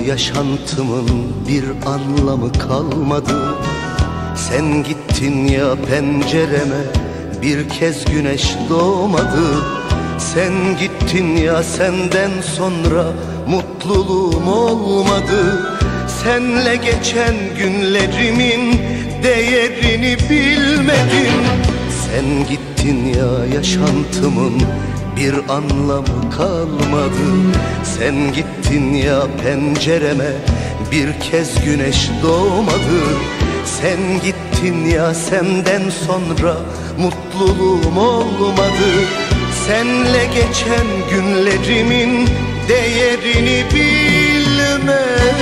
yaşantımın bir anlamı kalmadı. Sen gittin ya pencereme, bir kez güneş doğmadı. Sen gittin ya, senden sonra mutluluğum olmadı. Senle geçen günlerimin değerini bilmedim. Sen gittin ya, yaşantımın bir anlamı kalmadı. Sen gittin ya, pencereme bir kez güneş doğmadı. Sen gittin ya, senden sonra mutluluğum olmadı. Senle geçen günlerimin değerini bilmedim.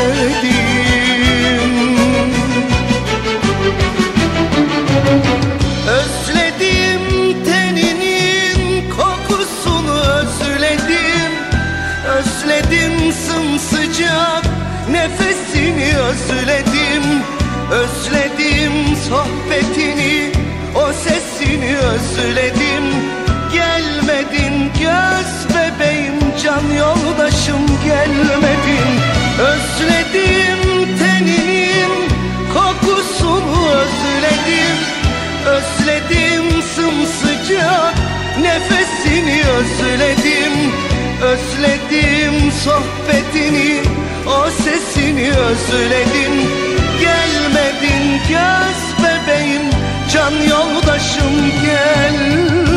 Özledim teninin kokusunu, özledim. Özledim sımsıcak nefesini, özledim. Özledim sohbetini, o sesini özledim. Gelmedin göz bebeğim, can yoldaşım gelmedin. Özledim teninin kokusunu, özledim. Özledim sımsıcak nefesini, özledim. Özledim sohbetini, o sesini özledim. Gelmedin göz bebeğim, can yoldaşım gelmedin.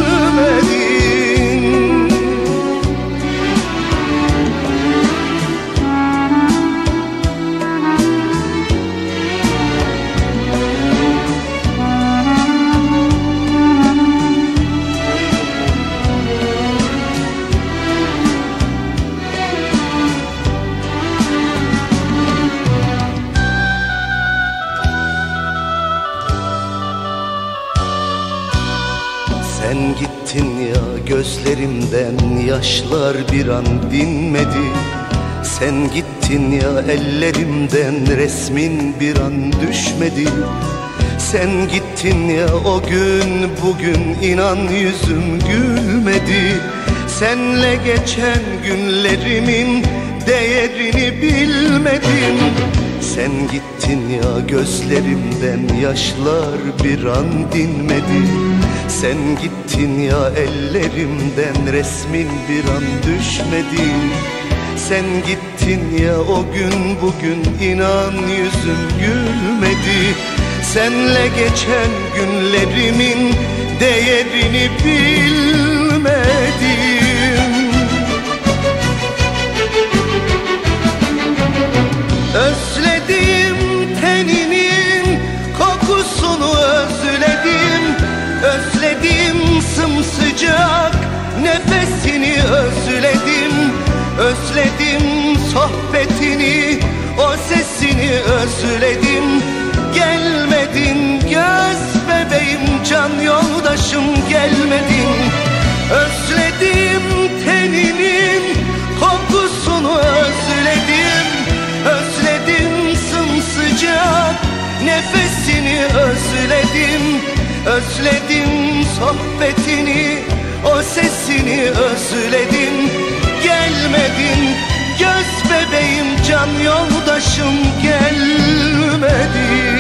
Sen gittin ya, gözlerimden yaşlar bir an dinmedi. Sen gittin ya, ellerimden resmin bir an düşmedi. Sen gittin ya, o gün bugün inan yüzüm gülmedi. Senle geçen günlerimin değerini bilmedim. Sen gittin ya, gözlerimden yaşlar bir an dinmedi. Sen gittin ya, ellerimden resmin bir an düşmedi. Sen gittin ya, o gün bugün inan yüzüm gülmedi. Senle geçen günlerimin değerini bilmedim. Özledim teninin kokusunu, özledim. Özledim sımsıcak nefesini, özledim. Özledim sohbetini, o sesini özledim. Gelmedin göz bebeğim, can yoldaşım gelmedin. Özledim teninin kokusunu, özledim. Özledim sımsıcak nefesini, özledim. Özledim sohbetini, o sesini özledim. Gelmedin göz bebeğim, can yoldaşım gelmedin.